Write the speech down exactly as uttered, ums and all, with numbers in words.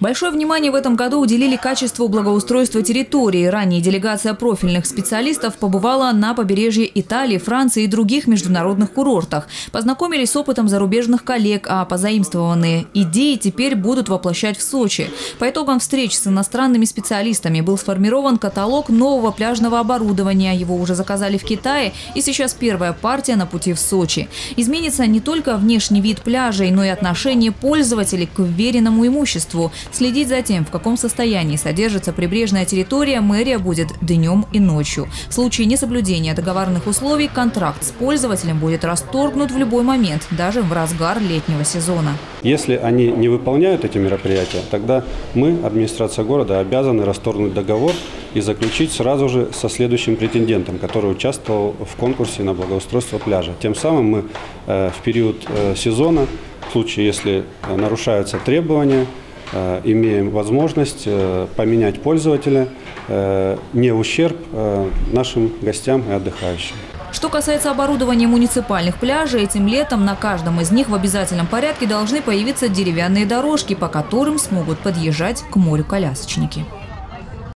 Большое внимание в этом году уделили качеству благоустройства территории. Ранее делегация профильных специалистов побывала на побережье Италии, Франции и других международных курортах. Познакомились с опытом зарубежных коллег, а позаимствованные идеи теперь будут воплощать в Сочи. По итогам встреч с иностранными специалистами был сформирован каталог нового пляжного оборудования. Его уже заказали в Китае, и сейчас первая партия на пути в Сочи. Изменится не только внешний вид пляжей, но и отношение пользователей к вверенному имуществу. Следить за тем, в каком состоянии содержится прибрежная территория, мэрия будет днем и ночью. В случае несоблюдения договорных условий контракт с пользователем будет расторгнут в любой момент, даже в разгар летнего сезона. Если они не выполняют эти мероприятия, тогда мы, администрация города, обязаны расторгнуть договор и заключить сразу же со следующим претендентом, который участвовал в конкурсе на благоустройство пляжа. Тем самым мы э, в период э, сезона, в случае, если э, нарушаются требования, э, имеем возможность э, поменять пользователя э, не в ущерб э, нашим гостям и отдыхающим. Что касается оборудования муниципальных пляжей, этим летом на каждом из них в обязательном порядке должны появиться деревянные дорожки, по которым смогут подъезжать к морю колясочники.